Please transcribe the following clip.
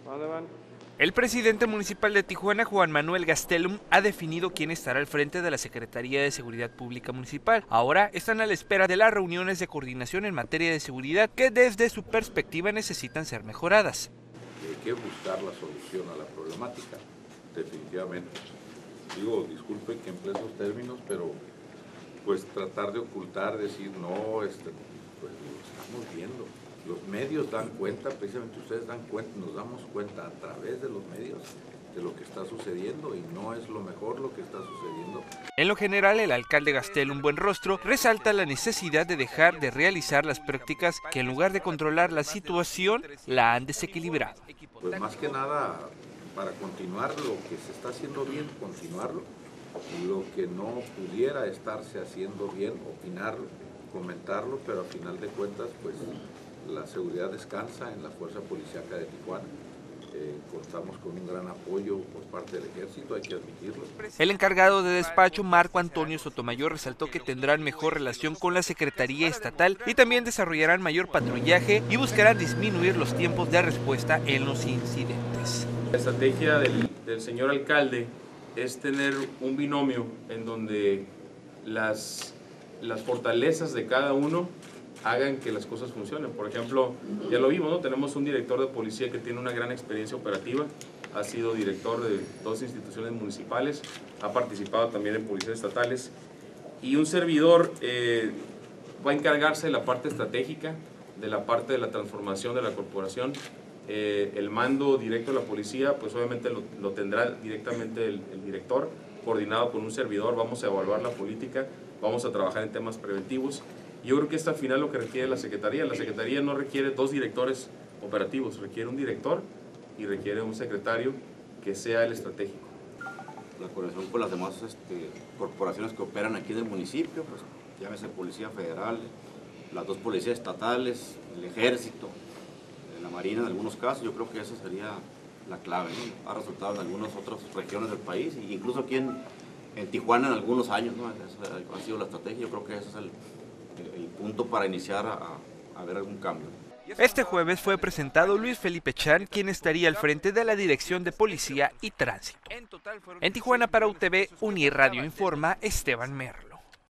¿Dónde van? El presidente municipal de Tijuana, Juan Manuel Gastelum, ha definido quién estará al frente de la Secretaría de Seguridad Pública Municipal. Ahora están a la espera de las reuniones de coordinación en materia de seguridad que desde su perspectiva necesitan ser mejoradas. Hay que buscar la solución a la problemática, definitivamente. Digo, disculpen que emplee esos términos, pero pues tratar de ocultar, decir no, pues lo estamos viendo. Los medios dan cuenta, precisamente ustedes dan cuenta, nos damos cuenta a través de los medios de lo que está sucediendo y no es lo mejor lo que está sucediendo. En lo general, el alcalde Gastelum Buenrostro resalta la necesidad de dejar de realizar las prácticas que en lugar de controlar la situación, la han desequilibrado. Pues más que nada, para continuar lo que se está haciendo bien, continuarlo, lo que no pudiera estarse haciendo bien, opinarlo, comentarlo, pero al final de cuentas, pues la seguridad descansa en la Fuerza Policíaca de Tijuana. Contamos con un gran apoyo por parte del Ejército, hay que admitirlo. El encargado de despacho, Marco Antonio Sotomayor, resaltó que tendrán mejor relación con la Secretaría Estatal y también desarrollarán mayor patrullaje y buscarán disminuir los tiempos de respuesta en los incidentes. La estrategia del señor alcalde es tener un binomio en donde las fortalezas de cada uno hagan que las cosas funcionen. Por ejemplo, ya lo vimos, ¿no? Tenemos un director de policía que tiene una gran experiencia operativa, ha sido director de 2 instituciones municipales, ha participado también en policías estatales, y un servidor va a encargarse de la parte estratégica, de la parte de la transformación de la corporación. El mando directo de la policía, pues obviamente lo tendrá directamente el director, coordinado con un servidor. Vamos a evaluar la política, vamos a trabajar en temas preventivos. Yo creo que esto al final lo que requiere la Secretaría no requiere 2 directores operativos, requiere un director y requiere un secretario que sea el estratégico. La coordinación con las demás corporaciones que operan aquí en el municipio, pues llámese Policía Federal, las 2 policías estatales, el Ejército, la Marina en algunos casos. Yo creo que esa sería la clave, ¿no? Ha resultado en algunas otras regiones del país, e incluso aquí en Tijuana en algunos años, ¿no? Esa ha sido la estrategia. Yo creo que ese es el punto para iniciar a ver algún cambio. Este jueves fue presentado Luis Felipe Chan, quien estaría al frente de la Dirección de Policía y Tránsito. En Tijuana, para UTV Uniradio Informa, Esteban Merlo.